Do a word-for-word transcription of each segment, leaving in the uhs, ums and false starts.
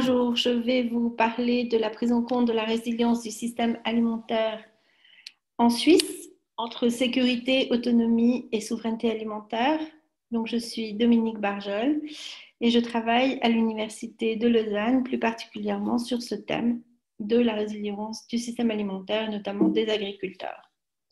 Bonjour, je vais vous parler de la prise en compte de la résilience du système alimentaire en Suisse entre sécurité, autonomie et souveraineté alimentaire. Donc, je suis Dominique Barjol et je travaille à l'Université de Lausanne, plus particulièrement sur ce thème de la résilience du système alimentaire, notamment des agriculteurs.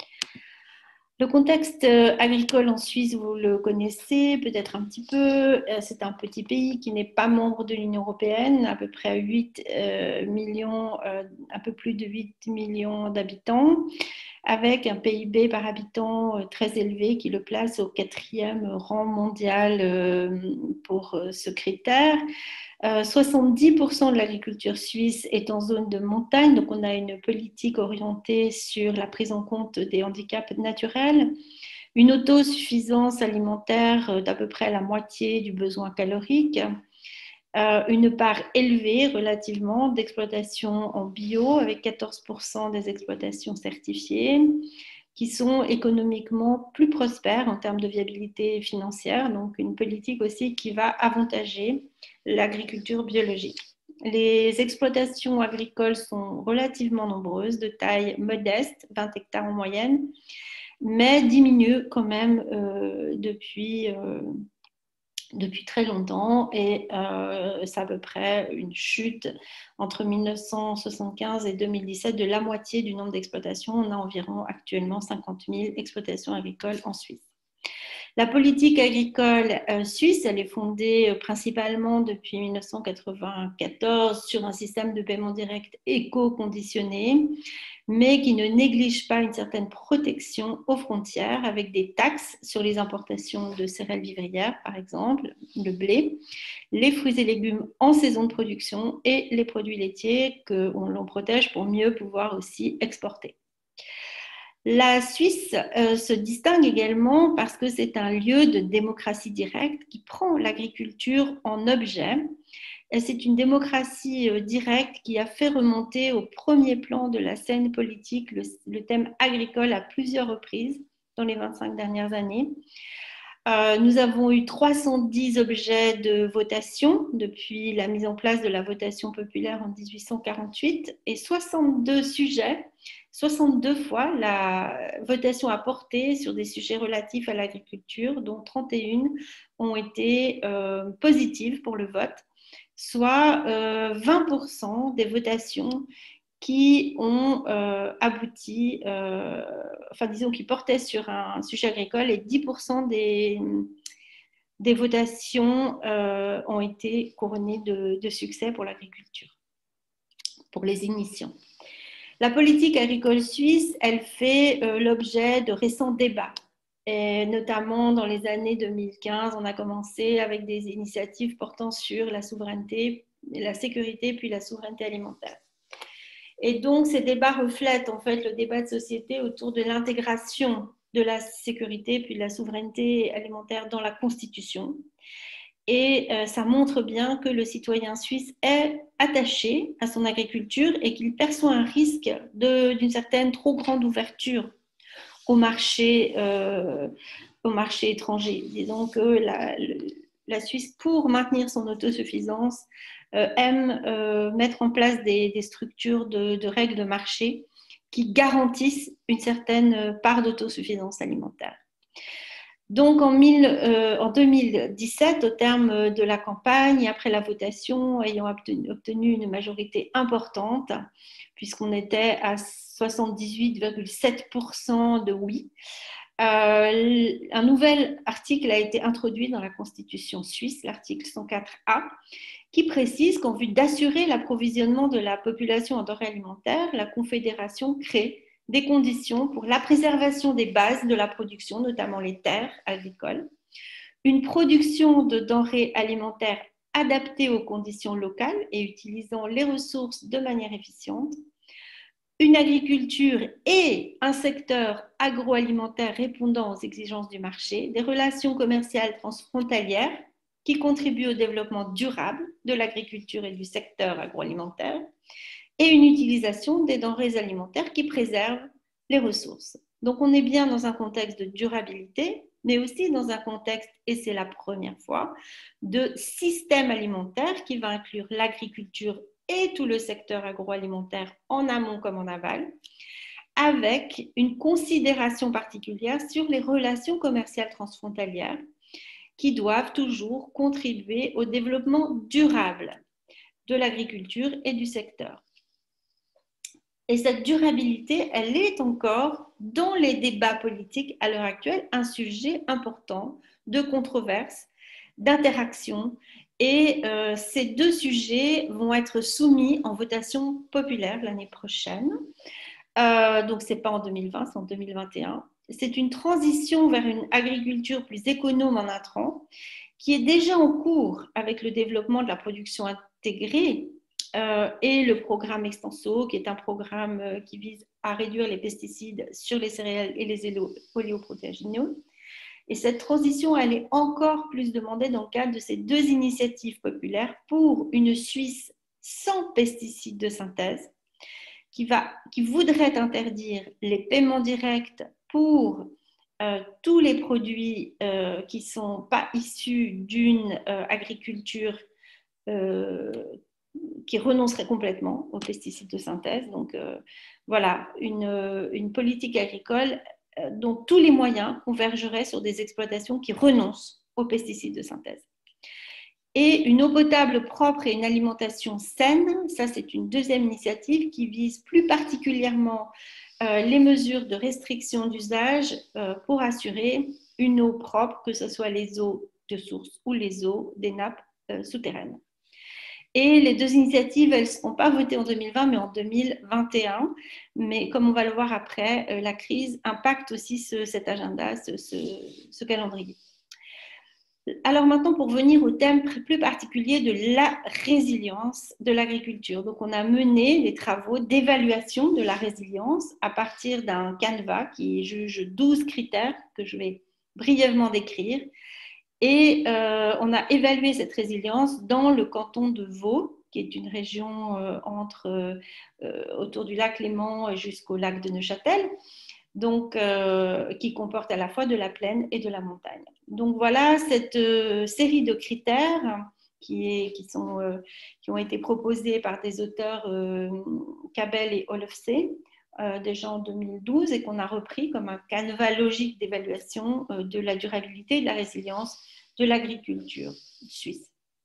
Le contexte agricole en Suisse, vous le connaissez peut-être un petit peu. C'est un petit pays qui n'est pas membre de l'Union européenne, à peu près huit millions, un peu plus de huit millions d'habitants, avec un P I B par habitant très élevé qui le place au quatrième rang mondial pour ce critère. Euh, soixante-dix pour cent de l'agriculture suisse est en zone de montagne, donc on a une politique orientée sur la prise en compte des handicaps naturels, une autosuffisance alimentaire d'à peu près la moitié du besoin calorique, euh, une part élevée relativement d'exploitation en bio avec quatorze pour cent des exploitations certifiées, qui sont économiquement plus prospères en termes de viabilité financière, donc une politique aussi qui va avantager l'agriculture biologique. Les exploitations agricoles sont relativement nombreuses, de taille modeste, vingt hectares en moyenne, mais diminuent quand même euh, depuis, euh, depuis très longtemps et euh, c'est à peu près une chute entre mille neuf cent soixante-quinze et deux mille dix-sept de la moitié du nombre d'exploitations. On a environ actuellement cinquante mille exploitations agricoles en Suisse. La politique agricole euh, suisse, elle est fondée euh, principalement depuis mille neuf cent quatre-vingt-quatorze sur un système de paiement direct éco-conditionné, mais qui ne néglige pas une certaine protection aux frontières avec des taxes sur les importations de céréales vivrières, par exemple, le blé, les fruits et légumes en saison de production et les produits laitiers que l'on protège pour mieux pouvoir aussi exporter. La Suisse euh, se distingue également parce que c'est un lieu de démocratie directe qui prend l'agriculture en objet. C'est une démocratie euh, directe qui a fait remonter au premier plan de la scène politique le, le thème agricole à plusieurs reprises dans les vingt-cinq dernières années. Euh, nous avons eu trois cent dix objets de votation depuis la mise en place de la votation populaire en dix-huit cent quarante-huit et soixante-deux sujets, soixante-deux fois la votation a porté sur des sujets relatifs à l'agriculture, dont trente et un ont été euh, positives pour le vote, soit euh, vingt pour cent des votations qui ont euh, abouti, euh, enfin disons qui portaient sur un sujet agricole et dix pour cent des, des votations euh, ont été couronnées de, de succès pour l'agriculture, pour les initiants. La politique agricole suisse, elle fait euh, l'objet de récents débats. Et notamment dans les années deux mille quinze, on a commencé avec des initiatives portant sur la souveraineté, la sécurité puis la souveraineté alimentaire. Et donc, ces débats reflètent en fait le débat de société autour de l'intégration de la sécurité puis de la souveraineté alimentaire dans la Constitution. Et euh, ça montre bien que le citoyen suisse est attaché à son agriculture et qu'il perçoit un risque d'une certaine trop grande ouverture au marché, euh, au marché étranger. Disons que la, le, la Suisse, pour maintenir son autosuffisance, euh, aime euh, mettre en place des, des structures de, de règles de marché qui garantissent une certaine part d'autosuffisance alimentaire. Donc en, mille, euh, en deux mille dix-sept, au terme de la campagne, après la votation, ayant obtenu, obtenu une majorité importante, puisqu'on était à soixante-dix-huit virgule sept pour cent de oui, euh, un nouvel article a été introduit dans la Constitution suisse, l'article cent quatre A, qui précise qu'en vue d'assurer l'approvisionnement de la population en denrées alimentaires, la Confédération crée des conditions pour la préservation des bases de la production, notamment les terres agricoles, une production de denrées alimentaires adaptée aux conditions locales et utilisant les ressources de manière efficiente, une agriculture et un secteur agroalimentaire répondant aux exigences du marché, des relations commerciales transfrontalières qui contribuent au développement durable de l'agriculture et du secteur agroalimentaire, et une utilisation des denrées alimentaires qui préservent les ressources. Donc on est bien dans un contexte de durabilité, mais aussi dans un contexte, et c'est la première fois, de système alimentaire qui va inclure l'agriculture et tout le secteur agroalimentaire en amont comme en aval, avec une considération particulière sur les relations commerciales transfrontalières qui doivent toujours contribuer au développement durable de l'agriculture et du secteur. Et cette durabilité, elle est encore, dans les débats politiques à l'heure actuelle, un sujet important de controverse, d'interaction. Et euh, ces deux sujets vont être soumis en votation populaire l'année prochaine. Euh, donc, ce n'est pas en deux mille vingt, c'est en deux mille vingt et un. C'est une transition vers une agriculture plus économe en intrants, qui est déjà en cours avec le développement de la production intégrée euh, et le programme Extenso, qui est un programme euh, qui vise à réduire les pesticides sur les céréales et les oléoprotéagineux. Et cette transition, elle est encore plus demandée dans le cadre de ces deux initiatives populaires pour une Suisse sans pesticides de synthèse, qui, va, qui voudrait interdire les paiements directs pour euh, tous les produits euh, qui ne sont pas issus d'une euh, agriculture euh, qui renoncerait complètement aux pesticides de synthèse. Donc euh, voilà, une, une politique agricole euh, dont tous les moyens convergeraient sur des exploitations qui renoncent aux pesticides de synthèse. Et une eau potable propre et une alimentation saine, ça c'est une deuxième initiative qui vise plus particulièrement euh, les mesures de restriction d'usage euh, pour assurer une eau propre, que ce soit les eaux de source ou les eaux des nappes euh, souterraines. Et les deux initiatives, elles ne seront pas votées en deux mille vingt, mais en deux mille vingt et un. Mais comme on va le voir après, euh, la crise impacte aussi ce, cet agenda, ce, ce, ce calendrier. Alors maintenant, pour venir au thème plus particulier de la résilience de l'agriculture. Donc, on a mené des travaux d'évaluation de la résilience à partir d'un canevas qui juge douze critères que je vais brièvement décrire. Et euh, on a évalué cette résilience dans le canton de Vaud, qui est une région euh, entre, euh, autour du lac Léman jusqu'au lac de Neuchâtel. Donc, euh, qui comporte à la fois de la plaine et de la montagne. Donc voilà cette euh, série de critères qui, est, qui, sont, euh, qui ont été proposés par des auteurs euh, Cabel et Olofsé euh, déjà en deux mille douze et qu'on a repris comme un canevas logique d'évaluation euh, de la durabilité et de la résilience de l'agriculture suisse.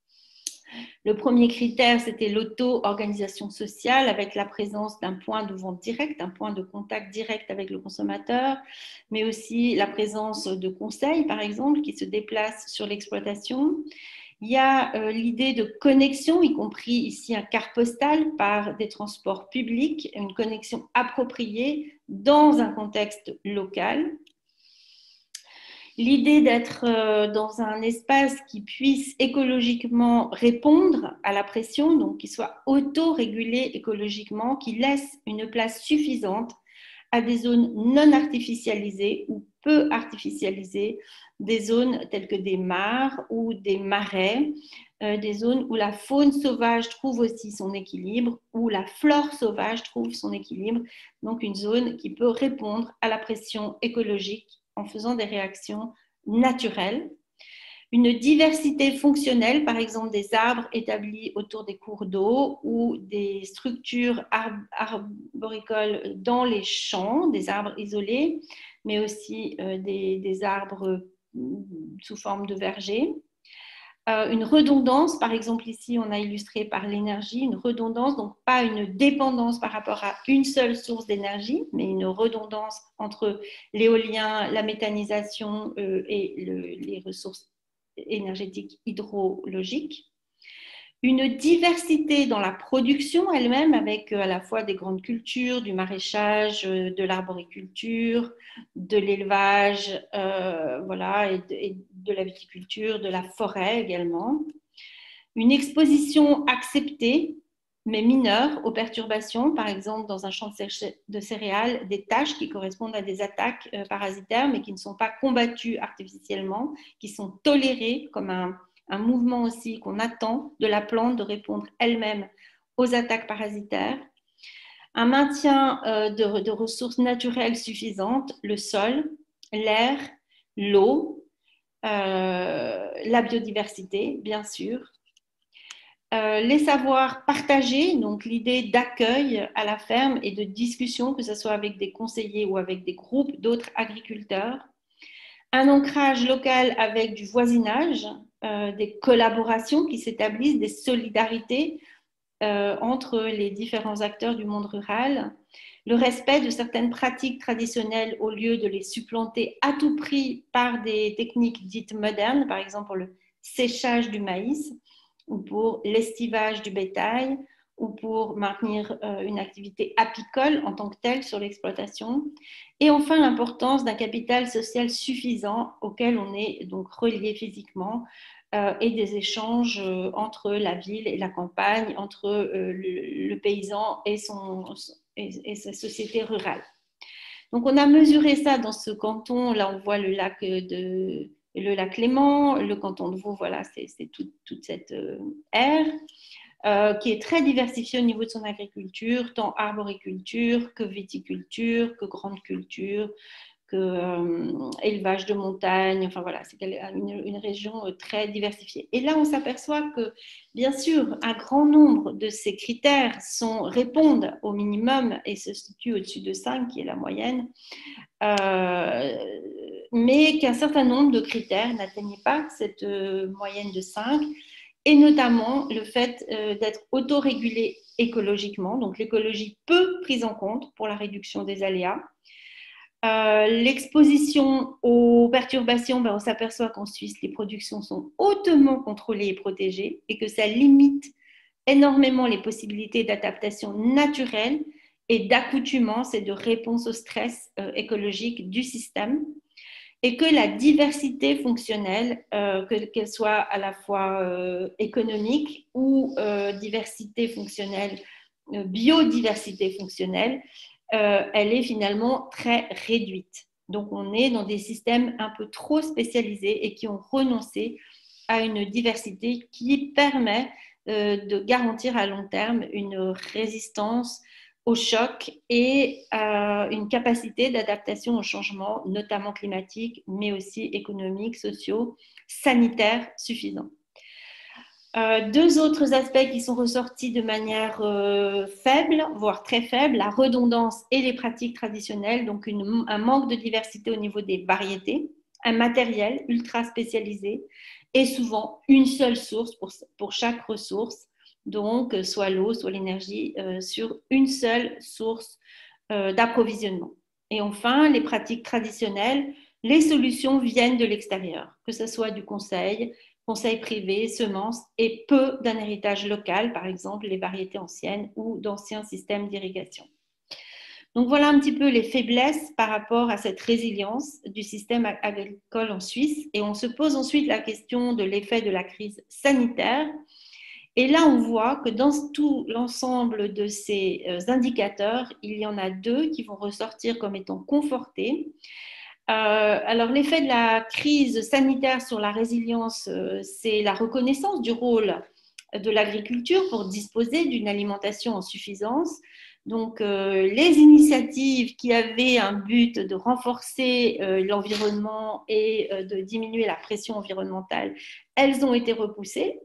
Le premier critère, c'était l'auto-organisation sociale avec la présence d'un point de vente direct, un point de contact direct avec le consommateur, mais aussi la présence de conseils, par exemple, qui se déplacent sur l'exploitation. Il y a euh, l'idée de connexion, y compris ici un quart postal par des transports publics, une connexion appropriée dans un contexte local. L'idée d'être dans un espace qui puisse écologiquement répondre à la pression, donc qui soit auto-régulé écologiquement, qui laisse une place suffisante à des zones non artificialisées ou peu artificialisées, des zones telles que des mares ou des marais, euh, des zones où la faune sauvage trouve aussi son équilibre, où la flore sauvage trouve son équilibre, donc une zone qui peut répondre à la pression écologique en faisant des réactions naturelles. Une diversité fonctionnelle, par exemple des arbres établis autour des cours d'eau ou des structures arboricoles dans les champs, des arbres isolés, mais aussi euh, des, des arbres sous forme de vergers. Euh, une redondance, par exemple ici on a illustré par l'énergie, une redondance, donc pas une dépendance par rapport à une seule source d'énergie, mais une redondance entre l'éolien, la méthanisation euh, et le, les ressources énergétiques hydrologiques. Une diversité dans la production elle-même avec à la fois des grandes cultures, du maraîchage, de l'arboriculture, de l'élevage, euh, voilà, et de, et de la viticulture, de la forêt également. Une exposition acceptée, mais mineure aux perturbations, par exemple dans un champ de céréales, des taches qui correspondent à des attaques parasitaires, mais qui ne sont pas combattues artificiellement, qui sont tolérées comme un un mouvement aussi qu'on attend de la plante de répondre elle-même aux attaques parasitaires, un maintien euh, de, de ressources naturelles suffisantes, le sol, l'air, l'eau, euh, la biodiversité, bien sûr, euh, les savoirs partagés, donc l'idée d'accueil à la ferme et de discussion, que ce soit avec des conseillers ou avec des groupes d'autres agriculteurs, un ancrage local avec du voisinage, euh, des collaborations qui s'établissent, des solidarités euh, entre les différents acteurs du monde rural, le respect de certaines pratiques traditionnelles au lieu de les supplanter à tout prix par des techniques dites modernes, par exemple pour le séchage du maïs ou pour l'estivage du bétail ou pour maintenir euh, une activité apicole en tant que telle sur l'exploitation. Et enfin, l'importance d'un capital social suffisant auquel on est donc relié physiquement euh, et des échanges euh, entre la ville et la campagne, entre euh, le, le paysan et, son, et, et sa société rurale. Donc, on a mesuré ça dans ce canton. Là, on voit le lac de le lac Léman, le canton de Vaud, voilà, c'est, c'est tout, toute cette euh, aire. Euh, qui est très diversifié au niveau de son agriculture, tant arboriculture que viticulture, que grande culture, que euh, élevage de montagne. Enfin voilà, c'est une, une région très diversifiée. Et là, on s'aperçoit que, bien sûr, un grand nombre de ces critères sont, répondent au minimum et se situent au-dessus de cinq, qui est la moyenne, euh, mais qu'un certain nombre de critères n'atteignaient pas cette euh, moyenne de cinq, et notamment le fait euh, d'être autorégulé écologiquement. Donc l'écologie peu prise en compte pour la réduction des aléas. Euh, l'exposition aux perturbations, ben, on s'aperçoit qu'en Suisse, les productions sont hautement contrôlées et protégées et que ça limite énormément les possibilités d'adaptation naturelle et d'accoutumance et de réponse au stress euh, écologique du système, et que la diversité fonctionnelle, euh, que, qu'elle soit à la fois euh, économique ou euh, diversité fonctionnelle, euh, biodiversité fonctionnelle, euh, elle est finalement très réduite. Donc on est dans des systèmes un peu trop spécialisés et qui ont renoncé à une diversité qui permet euh, de garantir à long terme une résistance au choc et euh, une capacité d'adaptation au changement, notamment climatique, mais aussi économiques, sociaux, sanitaires suffisants. Euh, deux autres aspects qui sont ressortis de manière euh, faible, voire très faible, la redondance et les pratiques traditionnelles, donc une, un manque de diversité au niveau des variétés, un matériel ultra spécialisé et souvent une seule source pour, pour chaque ressource, donc soit l'eau, soit l'énergie, euh, sur une seule source euh, d'approvisionnement. Et enfin, les pratiques traditionnelles, les solutions viennent de l'extérieur, que ce soit du conseil, conseil privé, semences et peu d'un héritage local, par exemple les variétés anciennes ou d'anciens systèmes d'irrigation. Donc voilà un petit peu les faiblesses par rapport à cette résilience du système agricole en Suisse. Et on se pose ensuite la question de l'effet de la crise sanitaire. Et là, on voit que dans tout l'ensemble de ces indicateurs, il y en a deux qui vont ressortir comme étant confortés. Euh, alors, l'effet de la crise sanitaire sur la résilience, euh, c'est la reconnaissance du rôle de l'agriculture pour disposer d'une alimentation en suffisance. Donc, euh, les initiatives qui avaient un but de renforcer euh, l'environnement et euh, de diminuer la pression environnementale, elles ont été repoussées.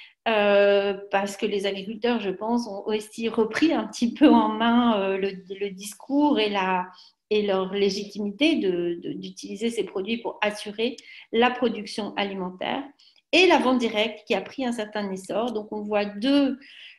Euh, parce que les agriculteurs, je pense, ont aussi repris un petit peu en main euh, le, le discours et, la, et leur légitimité de, de, d'utiliser ces produits pour assurer la production alimentaire et la vente directe qui a pris un certain essor. Donc, on voit deux,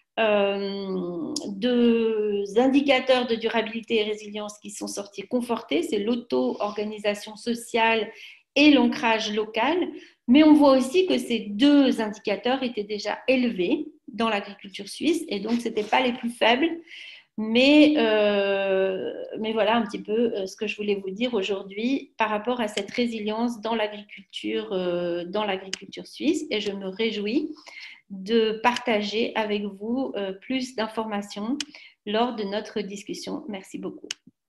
euh, deux indicateurs de durabilité et résilience qui sont sortis confortés. C'est l'auto-organisation sociale et l'ancrage local. Mais on voit aussi que ces deux indicateurs étaient déjà élevés dans l'agriculture suisse et donc ce n'étaient pas les plus faibles. Mais, euh, mais voilà un petit peu ce que je voulais vous dire aujourd'hui par rapport à cette résilience dans l'agriculture, euh, dans l'agriculture suisse. Et je me réjouis de partager avec vous euh, plus d'informations lors de notre discussion. Merci beaucoup.